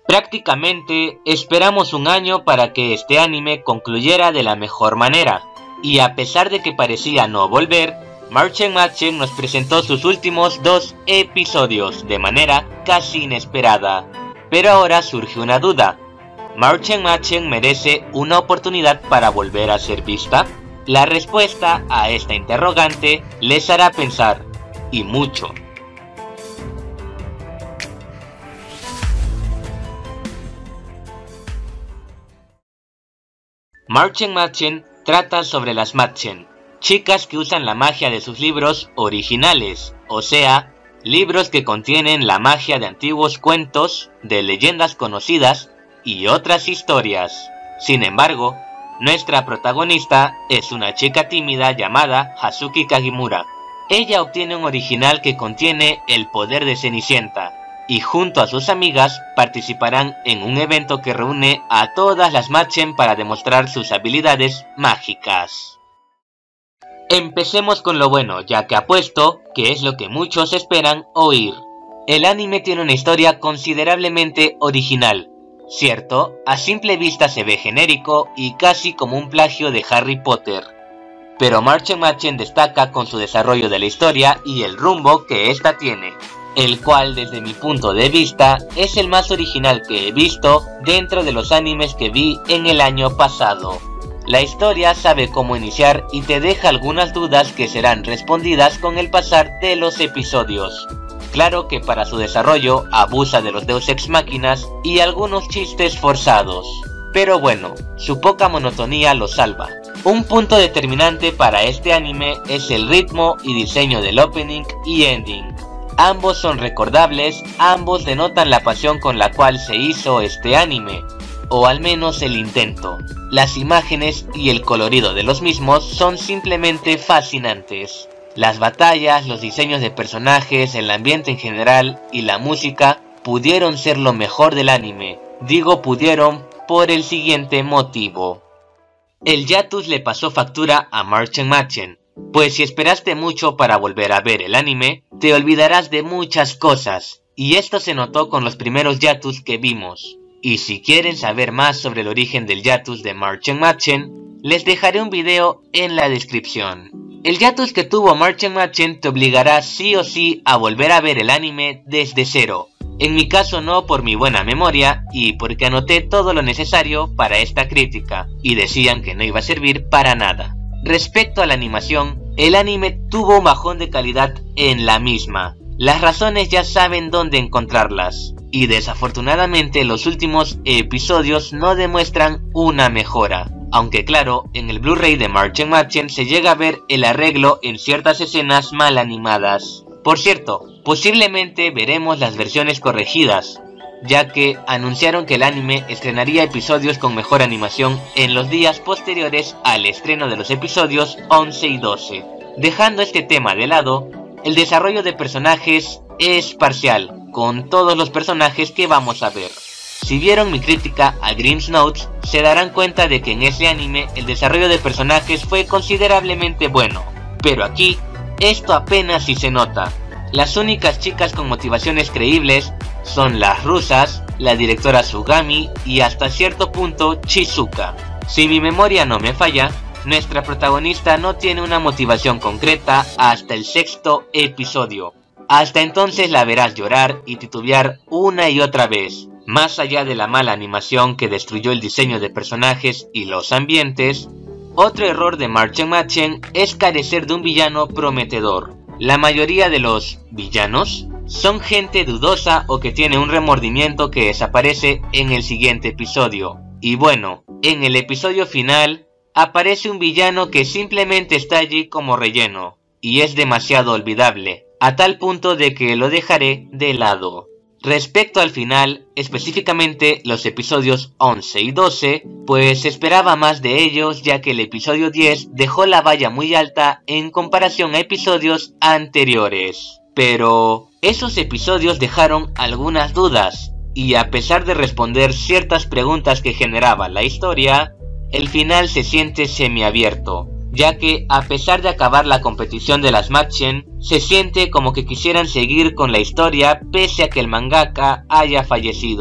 Prácticamente esperamos un año para que este anime concluyera de la mejor manera, y a pesar de que parecía no volver, Marchen Machen nos presentó sus últimos 2 episodios de manera casi inesperada. Pero ahora surge una duda: ¿Marchen Machen merece una oportunidad para volver a ser vista? La respuesta a esta interrogante les hará pensar, y mucho. Marchen Machen trata sobre las Machen, chicas que usan la magia de sus libros originales, o sea, libros que contienen la magia de antiguos cuentos, de leyendas conocidas y otras historias. Sin embargo, nuestra protagonista es una chica tímida llamada Hazuki Kagimura. Ella obtiene un original que contiene el poder de Cenicienta, y junto a sus amigas participarán en un evento que reúne a todas las Machen para demostrar sus habilidades mágicas. Empecemos con lo bueno, ya que apuesto que es lo que muchos esperan oír. El anime tiene una historia considerablemente original. Cierto, a simple vista se ve genérico y casi como un plagio de Harry Potter. Pero Marchen Machen destaca con su desarrollo de la historia y el rumbo que ésta tiene, el cual desde mi punto de vista es el más original que he visto dentro de los animes que vi en el año pasado. La historia sabe cómo iniciar y te deja algunas dudas que serán respondidas con el pasar de los episodios. Claro que para su desarrollo abusa de los Deus Ex Máquinas y algunos chistes forzados, pero bueno, su poca monotonía lo salva. Un punto determinante para este anime es el ritmo y diseño del opening y ending. Ambos son recordables, ambos denotan la pasión con la cual se hizo este anime, o al menos el intento. Las imágenes y el colorido de los mismos son simplemente fascinantes. Las batallas, los diseños de personajes, el ambiente en general y la música pudieron ser lo mejor del anime. Digo pudieron por el siguiente motivo. El hiatus le pasó factura a Marchen Machen, pues si esperaste mucho para volver a ver el anime, te olvidarás de muchas cosas, y esto se notó con los primeros hiatus que vimos. Y si quieren saber más sobre el origen del hiatus de Marchen Machen, les dejaré un video en la descripción. El hiatus que tuvo Marchen Machen te obligará sí o sí a volver a ver el anime desde cero. En mi caso no, por mi buena memoria y porque anoté todo lo necesario para esta crítica, y decían que no iba a servir para nada. Respecto a la animación, el anime tuvo un bajón de calidad en la misma. Las razones ya saben dónde encontrarlas, y desafortunadamente los últimos episodios no demuestran una mejora. Aunque claro, en el Blu-ray de Marchen Machen se llega a ver el arreglo en ciertas escenas mal animadas. Por cierto, posiblemente veremos las versiones corregidas, ya que anunciaron que el anime estrenaría episodios con mejor animación en los días posteriores al estreno de los episodios 11 y 12. Dejando este tema de lado, el desarrollo de personajes es parcial, con todos los personajes que vamos a ver. Si vieron mi crítica a Grim's Notes, se darán cuenta de que en ese anime el desarrollo de personajes fue considerablemente bueno, pero aquí esto apenas si se nota. Las únicas chicas con motivaciones creíbles son las rusas, la directora Sugami y hasta cierto punto Shizuka. Si mi memoria no me falla, nuestra protagonista no tiene una motivación concreta hasta el 6º episodio. Hasta entonces la verás llorar y titubear una y otra vez. Más allá de la mala animación que destruyó el diseño de personajes y los ambientes, otro error de Marchen Machen es carecer de un villano prometedor. La mayoría de los villanos son gente dudosa o que tiene un remordimiento que desaparece en el siguiente episodio. Y bueno, en el episodio final aparece un villano que simplemente está allí como relleno, y es demasiado olvidable, a tal punto de que lo dejaré de lado. Respecto al final, específicamente los episodios 11 y 12, pues esperaba más de ellos, ya que el episodio 10 dejó la valla muy alta en comparación a episodios anteriores. Pero esos episodios dejaron algunas dudas, y a pesar de responder ciertas preguntas que generaba la historia, el final se siente semiabierto, ya que a pesar de acabar la competición de las Machen, se siente como que quisieran seguir con la historia pese a que el mangaka haya fallecido.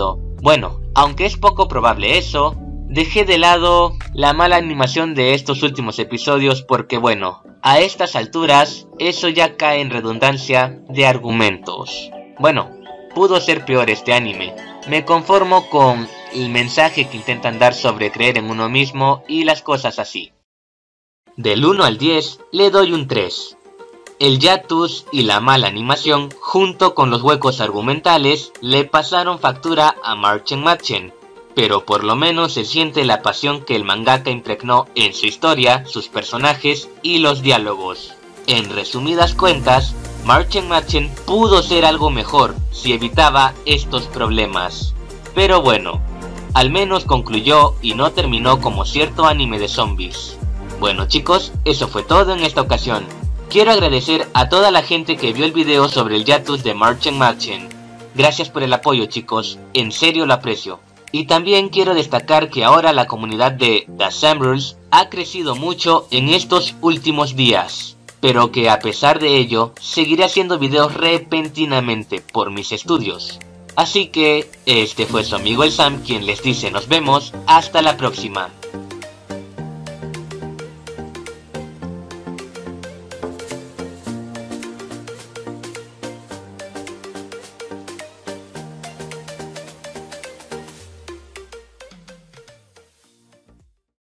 Bueno, aunque es poco probable eso, dejé de lado la mala animación de estos últimos episodios porque bueno, a estas alturas eso ya cae en redundancia de argumentos. Bueno, pudo ser peor este anime. Me conformo con el mensaje que intentan dar sobre creer en uno mismo y las cosas así. Del 1 al 10 le doy un 3. El hiatus y la mala animación, junto con los huecos argumentales, le pasaron factura a Marchen Matchen, pero por lo menos se siente la pasión que el mangaka impregnó en su historia, sus personajes y los diálogos. En resumidas cuentas, Marchen Matchen pudo ser algo mejor si evitaba estos problemas. Pero bueno, al menos concluyó y no terminó como cierto anime de zombies. Bueno chicos, eso fue todo en esta ocasión. Quiero agradecer a toda la gente que vio el video sobre el hiatus de Marchen Matchen. Gracias por el apoyo chicos, en serio lo aprecio. Y también quiero destacar que ahora la comunidad de The Assemblers ha crecido mucho en estos últimos días. Pero que a pesar de ello, seguiré haciendo videos repentinamente por mis estudios. Así que, este fue su amigo el Sam quien les dice nos vemos, hasta la próxima.